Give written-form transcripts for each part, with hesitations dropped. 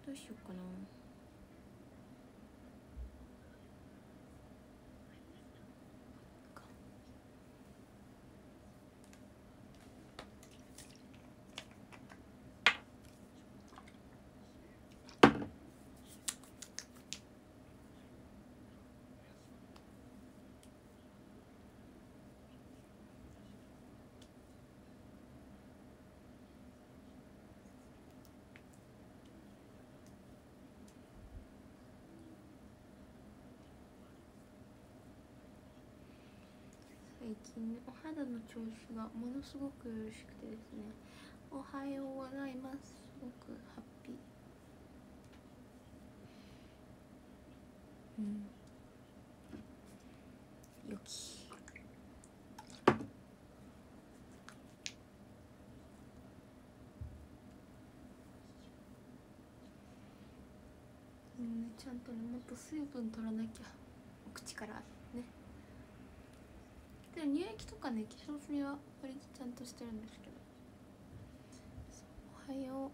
どうしようかな。最近お肌の調子がものすごくよろしくてですね、おはようございます。すごくハッピー。よき。ちゃんとね、もっと水分取らなきゃ、口からね。で乳液とかね、化粧水は割とちゃんとしてるんですけど。おはよう。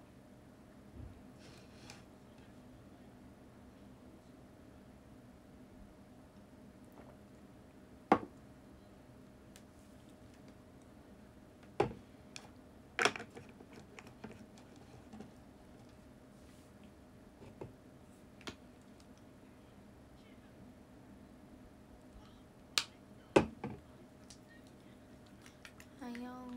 おはよう。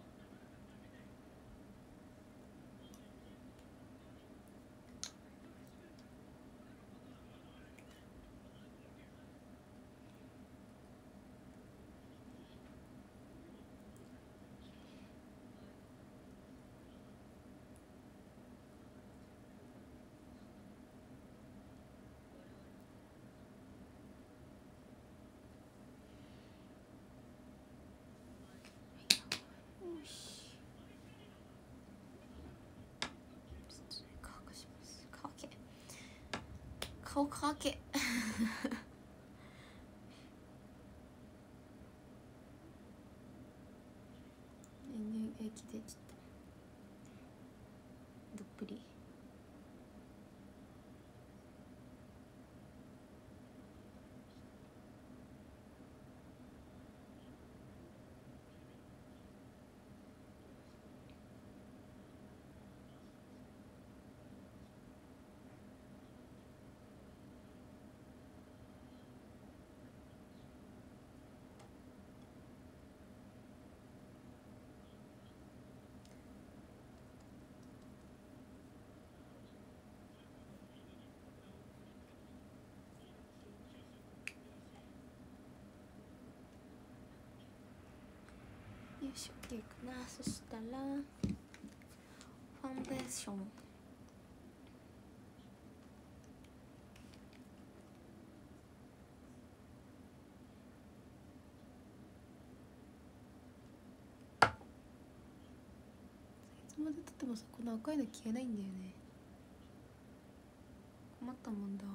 よし。乾かします。乾け。顔乾け。乳液でちょっとどっぷり。よいしょ、いいかな。そしたらファンデーション。いつまでたってもさ、この赤いの消えないんだよね。困ったもんだ。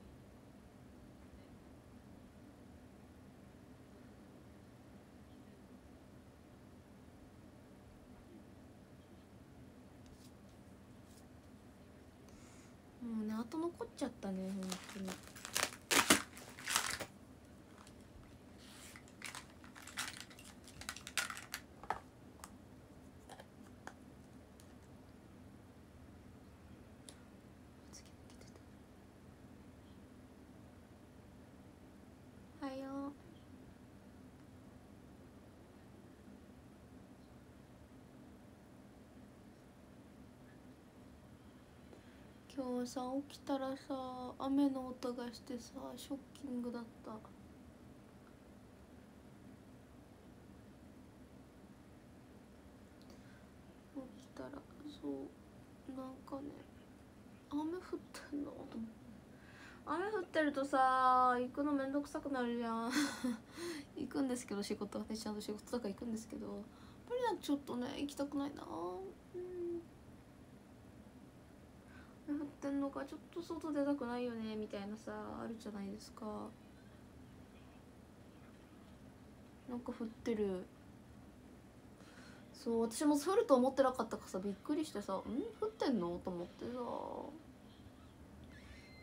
もうね、後残っちゃったね、本当に。おはよう。今日さ、起きたらさ、雨の音がしてさ、ショッキングだった。起きたら、そう、なんかね、雨降ってんのと思って。雨降ってるとさ、行くのめんどくさくなるじゃん。行くんですけど、仕事、私ちゃんと仕事とか行くんですけど、やっぱりなんかちょっとね、行きたくないな。雨降ってんのか、ちょっと外出たくないよねみたいなさ、あるじゃないですか。なんか降ってる。そう、私も降ると思ってなかったからさ、びっくりしてさ、降ってんのと思ってさ。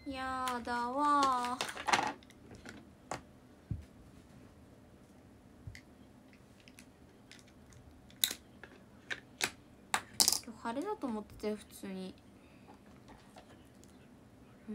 やだわ今日晴れだと思ってたよ普通に。うん。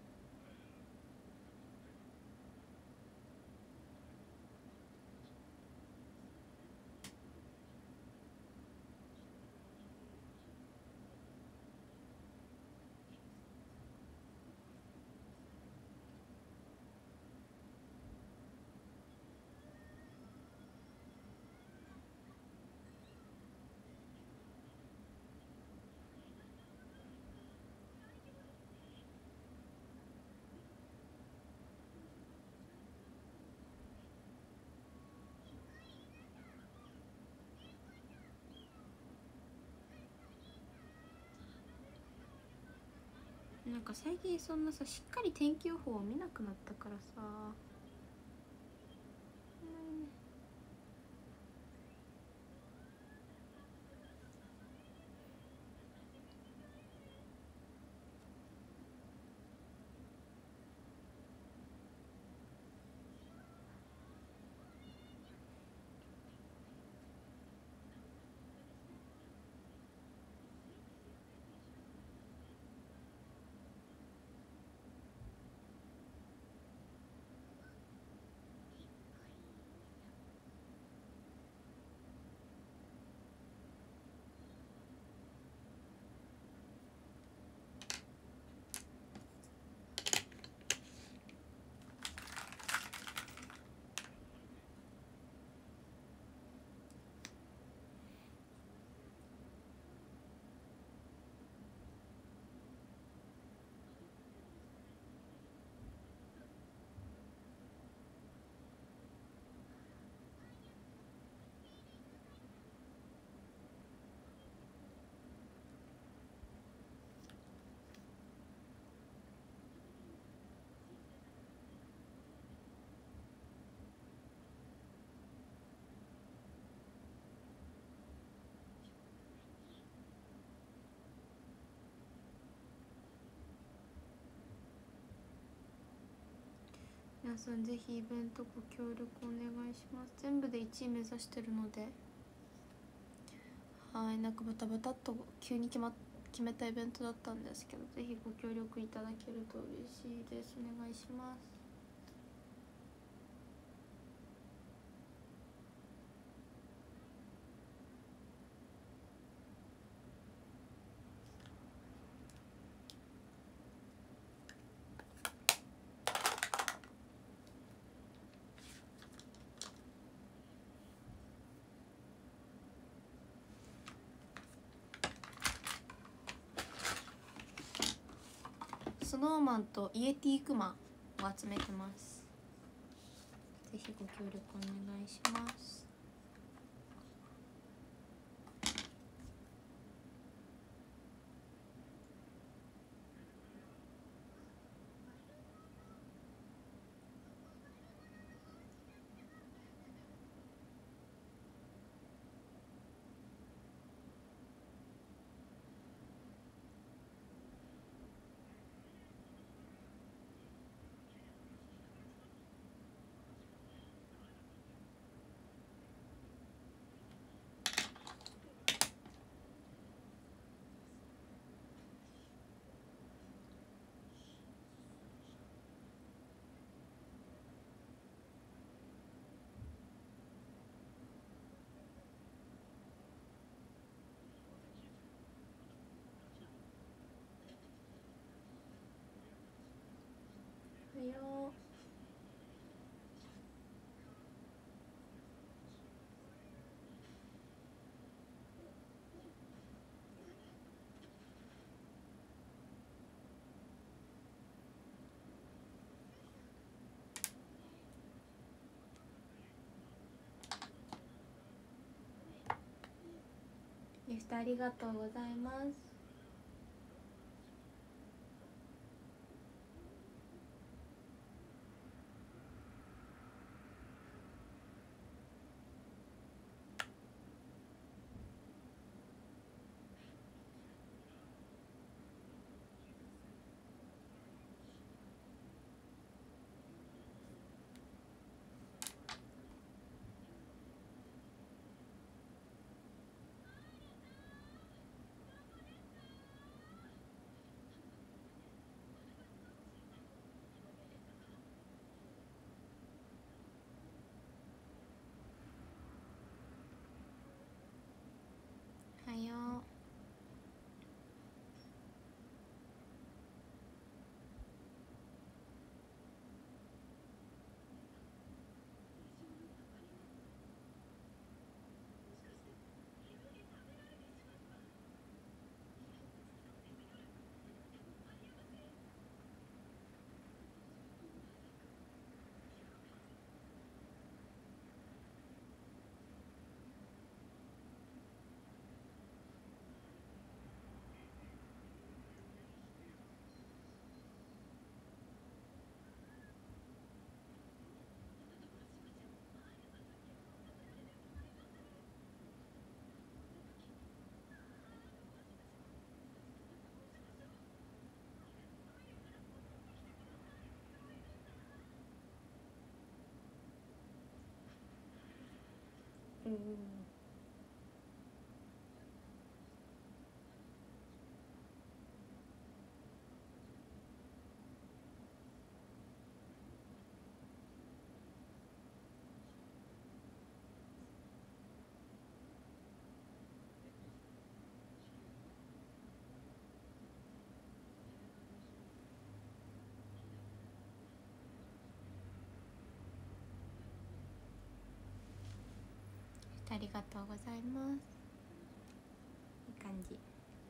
なんか最近そんなさしっかり天気予報を見なくなったからさ、皆さんぜひイベントご協力お願いします。全部で1位目指してるので、はい、なんかバタバタっと急に決めたイベントだったんですけど、ぜひご協力いただけると嬉しいです。お願いします。スノーマンとイエティクマを集めてます。ぜひご協力お願いします。おはよう。ギフトありがとうございます。 うん。ありがとうございます。いい感じ。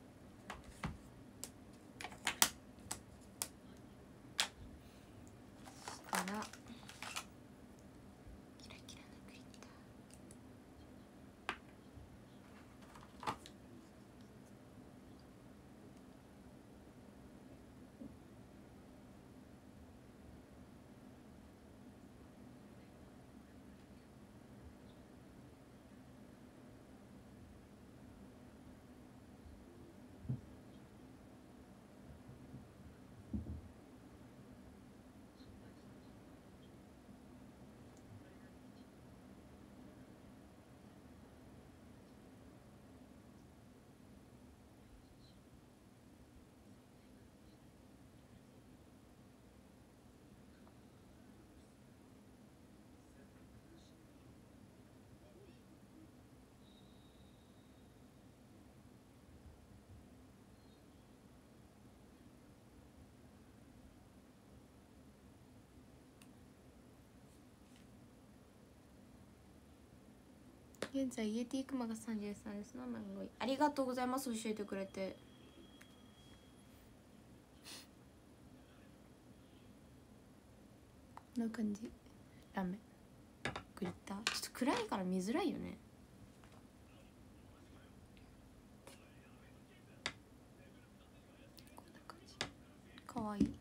したらキラキラのグリッター。現在イエティクマが33ですのマンゴイ。ありがとうございます、教えてくれて。こんな感じ。ラメグリッターちょっと暗いから見づらいよね。こんな感じ。かわいい。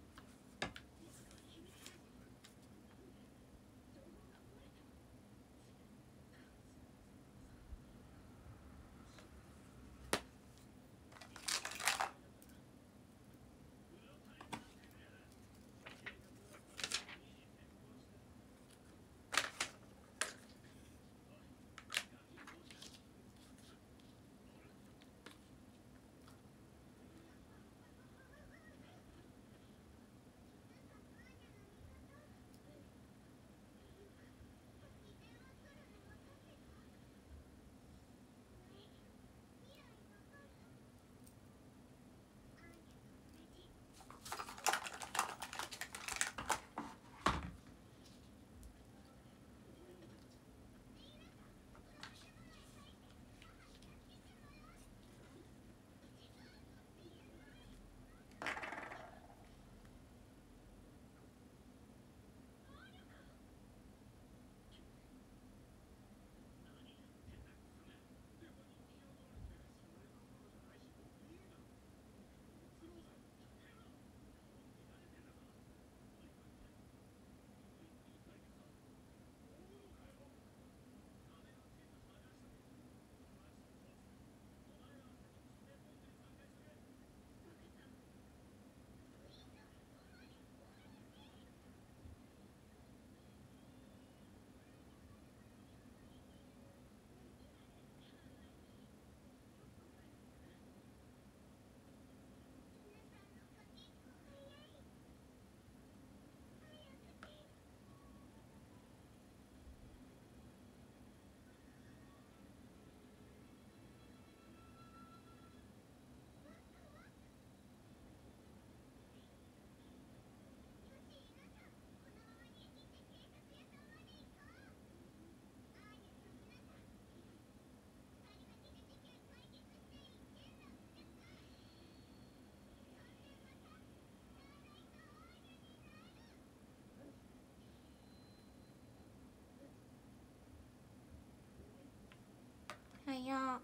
はや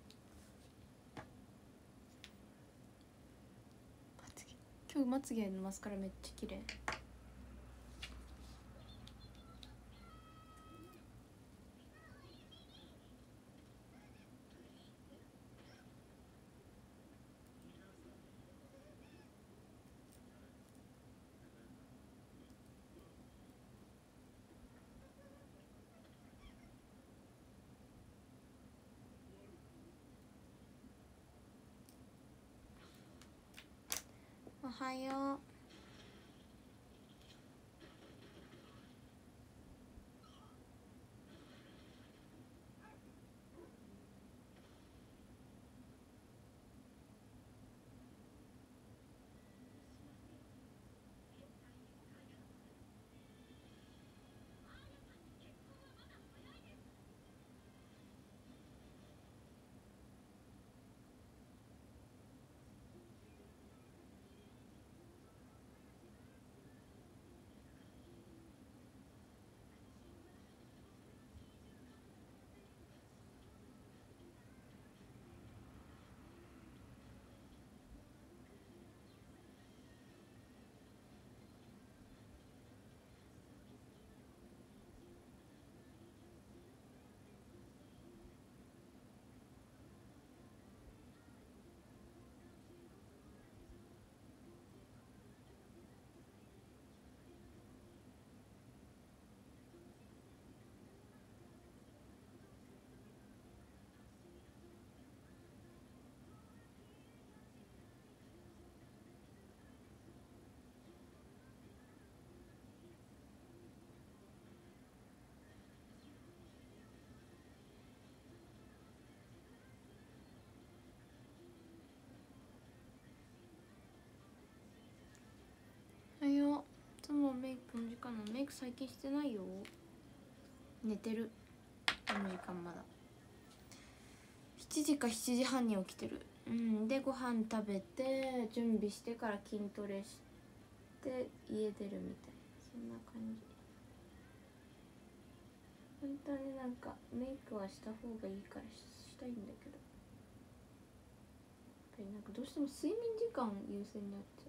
今日まつげのマスカラめっちゃ綺麗。 はよう。はよう。いつもメイクの時間なの。メイク最近してないよ。寝てる。この時間まだ7時か7時半に起きてる。でご飯食べて準備してから筋トレして家出るみたいな、そんな感じ。本当になんかメイクはした方がいいからしたいんだけど、やっぱりなんかどうしても睡眠時間優先になっちゃう。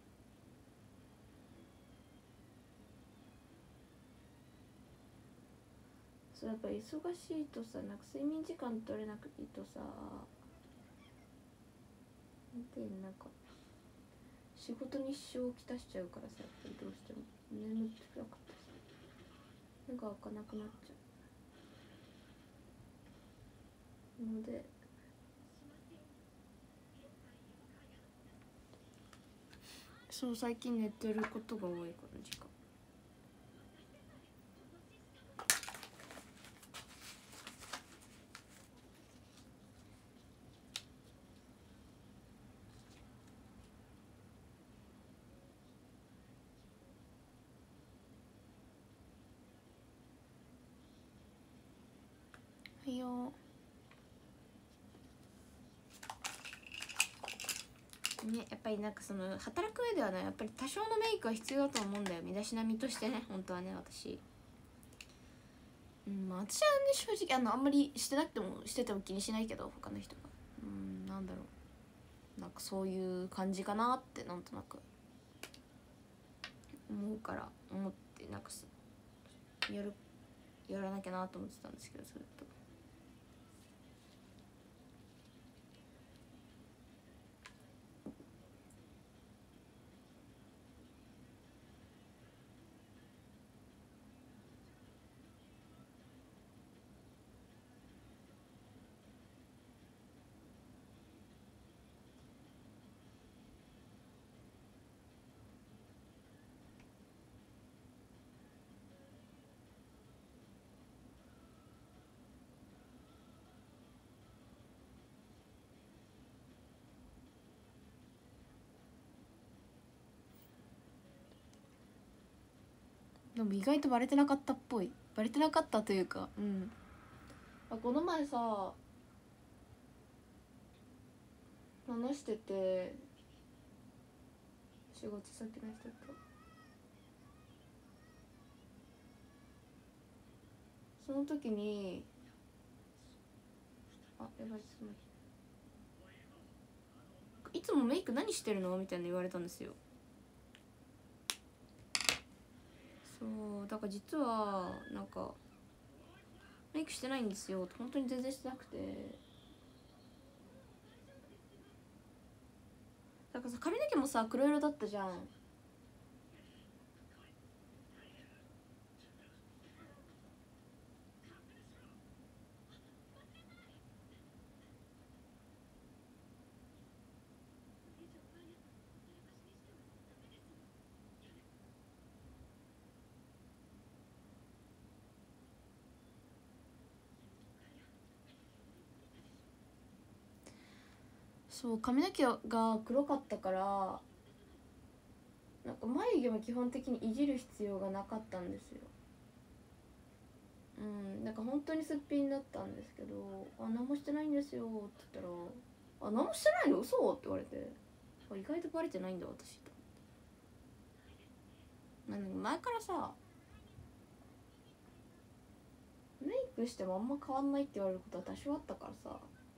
そうやっぱ忙しいとさ、なんか睡眠時間取れなくていいとさ、なんか仕事に支障をきたしちゃうからさ、やっぱりどうしても眠ってなくてさ、目が開かなくなっちゃうので、そう最近寝てることが多い、この時間。はいよね、やっぱりなんかその働く上ではね、やっぱり多少のメイクは必要だと思うんだよ、身だしなみとしてね、本当はね、私。まあ私はね、正直あんまりしてなくてもしてても気にしないけど、他の人がなんだろう、なんかそういう感じかなってなんとなく思うから思って、なんかやらなきゃなと思ってたんですけど、ずっと。でも意外とバレてなかったっぽい。バレてなかったというか、この前さ話してて、仕事先の人と、その時にやばい、いつもメイク何してるのみたいな言われたんですよ。そうだから実はなんかメイクしてないんですよ、本当に全然してなくて。だからさ、髪の毛もさ黒色だったじゃん。 そう髪の毛が黒かったからなんか眉毛も基本的にいじる必要がなかったんですよ。なんか本当にすっぴんだったんですけど「あ、何もしてないんですよ」って言ったら「あ、何もしてないの？嘘」って言われて、あ、意外とバレてないんだ私と。なんで前からさメイクしてもあんま変わんないって言われることは多少あったからさ、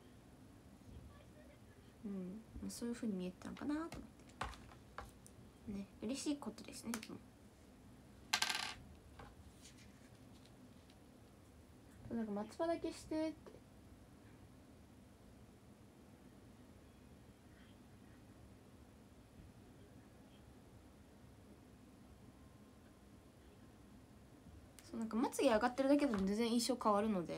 そういう風に見えてたのかなと思ってね、嬉しいことですね。なんか松葉だけしてって。そうなんかまつげ上がってるだけでも全然印象変わるので、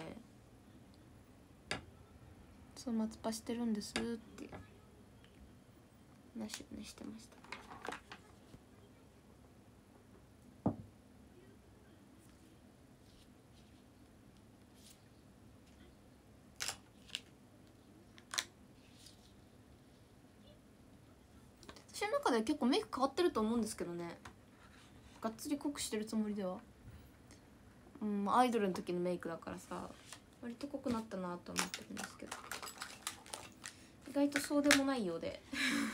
そう松葉してるんですっていう話をねしてました。私の中では結構メイク変わってると思うんですけどね。がっつり濃くしてるつもりでは、アイドルの時のメイクだからさ割と濃くなったなと思ってるんですけど、意外とそうでもないようで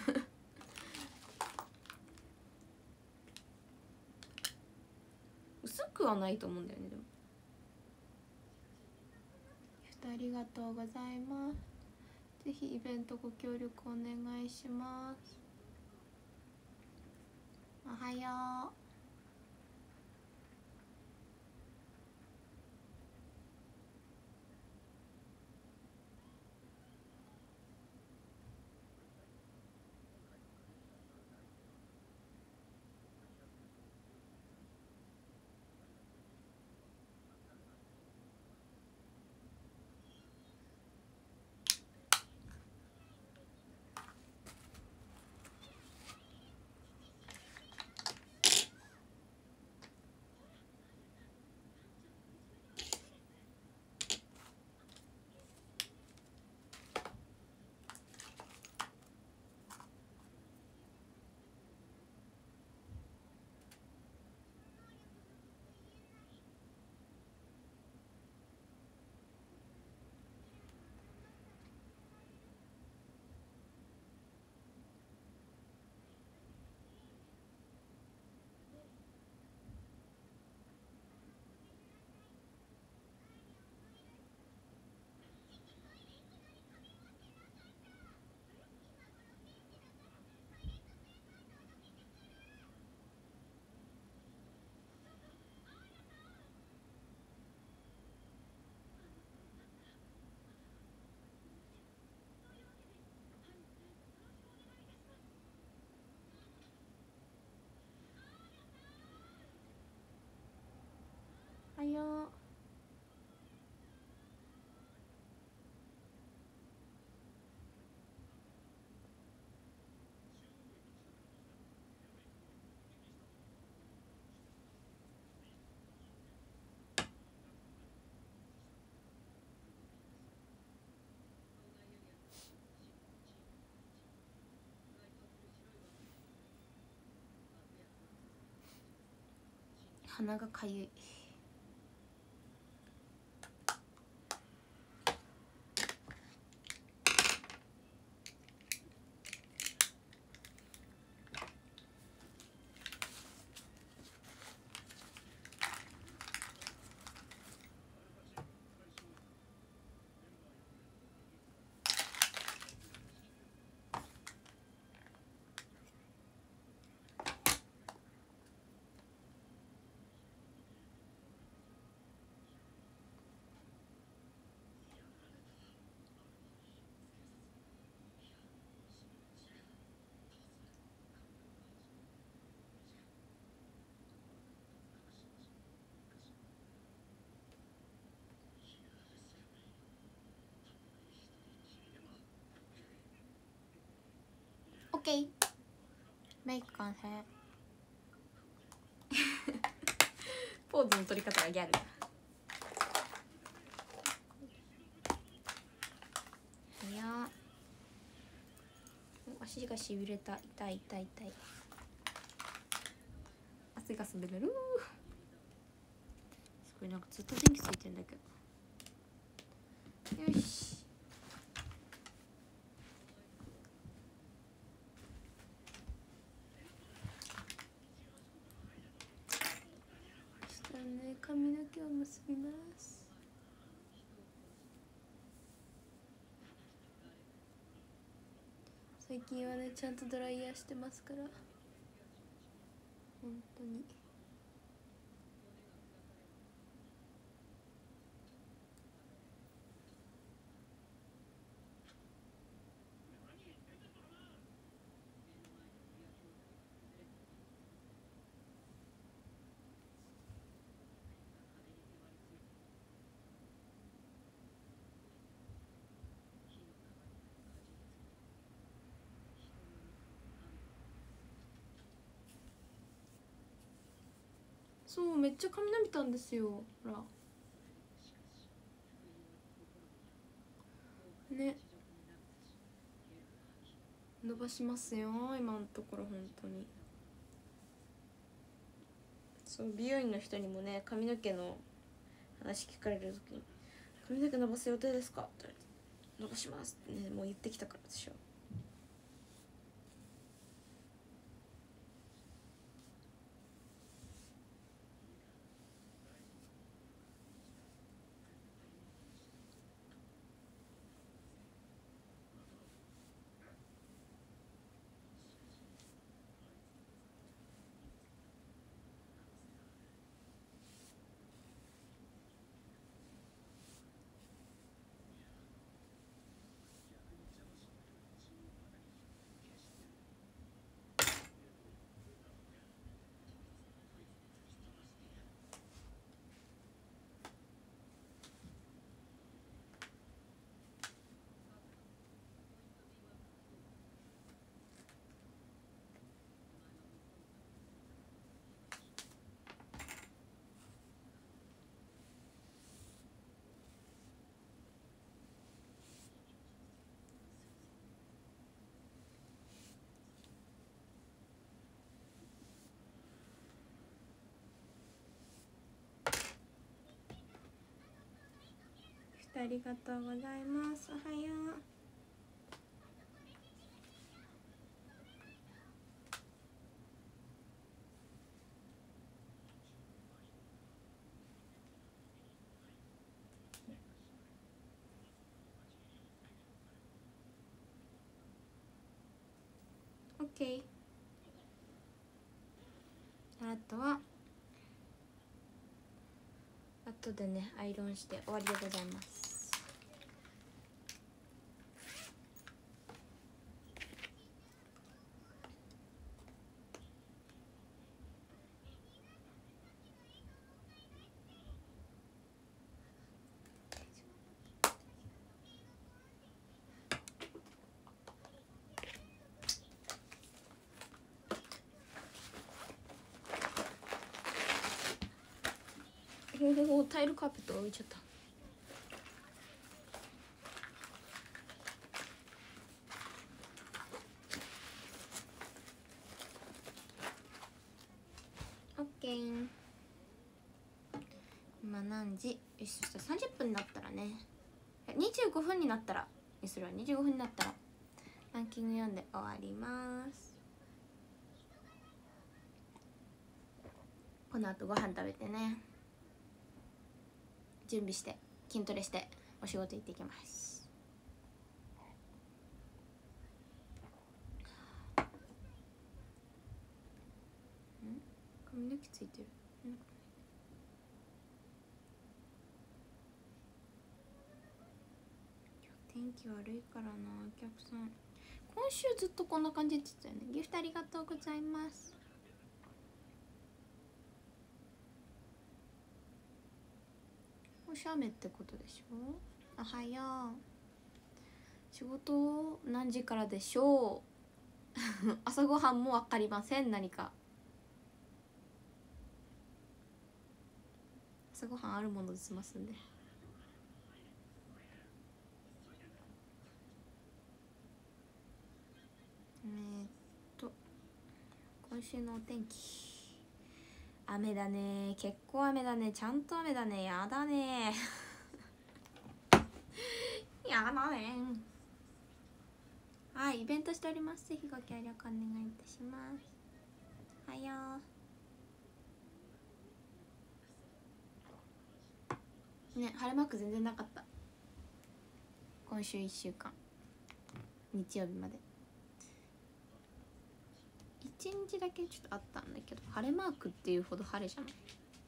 薄くはないと思うんだよね。でもありがとうございます。ぜひイベントご協力お願いします。おはよう。おはよう。鼻がかゆい。オッケー。メイク完成。ポーズの取り方がギャル。いや足がしびれた。痛い痛い痛い。汗が滑る。すごい、なんかずっと電気ついてんだけど。よし。髪の毛を結びます。最近はねちゃんとドライヤーしてますから、本当に。そうめっちゃ髪伸びたんですよ。ほらね、伸ばしますよ今のところ。本当にそう、美容院の人にもね髪の毛の話聞かれる時に「髪の毛伸ばす予定ですか?」って言われて「伸ばします」ってね、もう言ってきたから私は。ありがとうございます。おはよう。オッケー。あとは後でねアイロンして終わりでございます。タイルカーペット置いちゃった。オッケー。今何時？よし、そしたら30分になったらね、25分になったらにするわ。25分になったらランキング読んで終わります。この後ご飯食べてね、準備して筋トレしてお仕事行ってきます。髪の毛ついてる。天気悪いからな、お客さん。今週ずっとこんな感じって言ってたよね。ギフトありがとうございます。おしゃめってことでしょ。おはよう。仕事何時からでしょう。朝ごはんも分かりません。何か朝ごはんあるもので済ますんで。 今週のお天気、雨だね、結構雨だね、ちゃんと雨だね、やだねやだね。はい、イベントしております。ぜひご協力お願いいたします。はようね、晴れマーク全然なかった。今週1週間日曜日まで1日だけちょっとあったんだけど、晴れマークっていうほど晴れじゃない。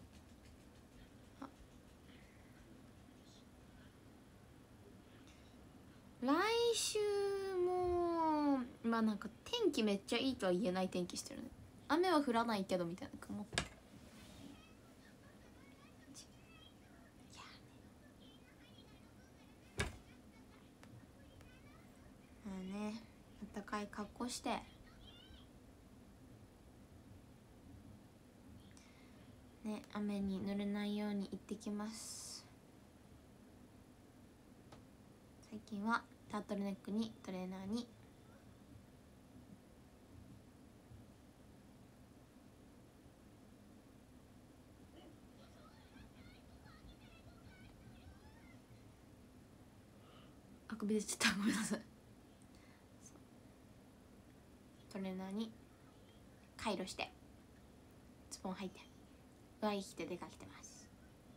来週もまあなんか天気めっちゃいいとは言えない天気してるね。雨は降らないけどみたいな雲。まあね、暖かい格好してね、雨に濡れないように行ってきます。最近はタートルネックにトレーナーにあくび出ちゃった、ごめんなさい。トレーナーにカイロしてズボン履いて上着着て出かけてます。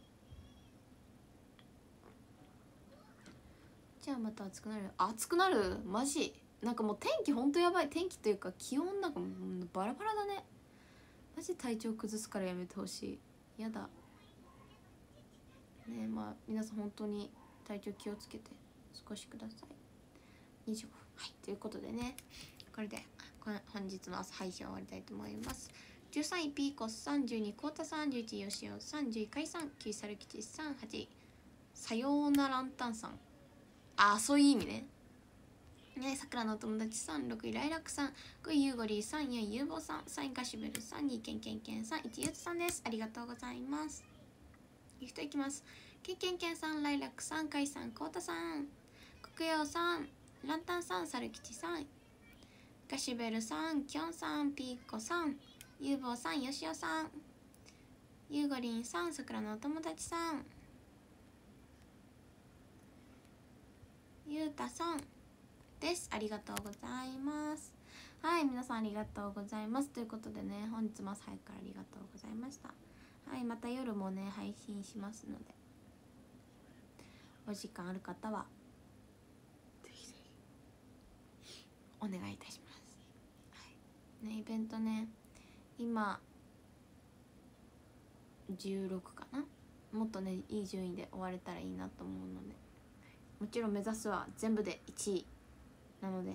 じゃあまた暑くなる。暑くなるマジ。なんかもう天気ほんとやばい。天気というか気温なんかもうバラバラだね。マジ体調崩すからやめてほしい。やだね。まあ皆さん本当に体調気をつけて少しください。25分。はい、ということでね、これで本日の朝配信終わりたいと思います。13位ピーコス、32コータ、31ヨシオ、30位カイさん、9位サル吉、38位さようなランタンさん。あ、そういう意味ね。さくらのお友達さん、6位ライラックさん、5位ユーゴリーさん、4位ユーボーさん、3位ガシュベルさん、2位ケンケンケンさん、1位ユートさんです。ありがとうございます。ギフトいきます。ケンケンケンさん、ライラックさん、カイさん、コータさん、国陽さん、ランタンさん、サル吉さん、ガシュベルさん、キョンさん、ピーコさん、ユーボーさん、ヨシオさん、ユーゴリンさん、さくらのお友達さん、ゆうたさんです。ありがとうございます。はい、皆さんありがとうございます。ということでね、本日も朝早くからありがとうございました。はい、また夜もね配信しますので、お時間ある方はぜひぜひお願いいたします。はいね、イベントね、今16かな。もっとねいい順位で終われたらいいなと思うので、もちろん目指すは全部で1位なので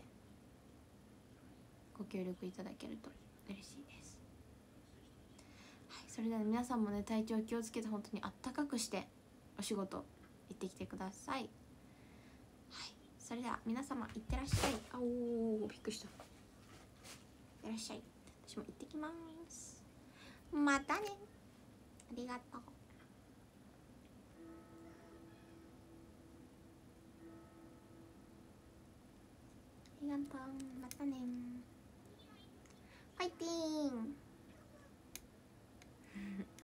ご協力いただけると嬉しいです。はい、それでは皆さんもね体調気をつけて本当にあったかくしてお仕事行ってきてください。はい、それでは皆様いってらっしゃい。あおー、びっくりした。いってらっしゃい。私も行ってきます。またね。ありがとう。ありがとう。またね。ファイティーン。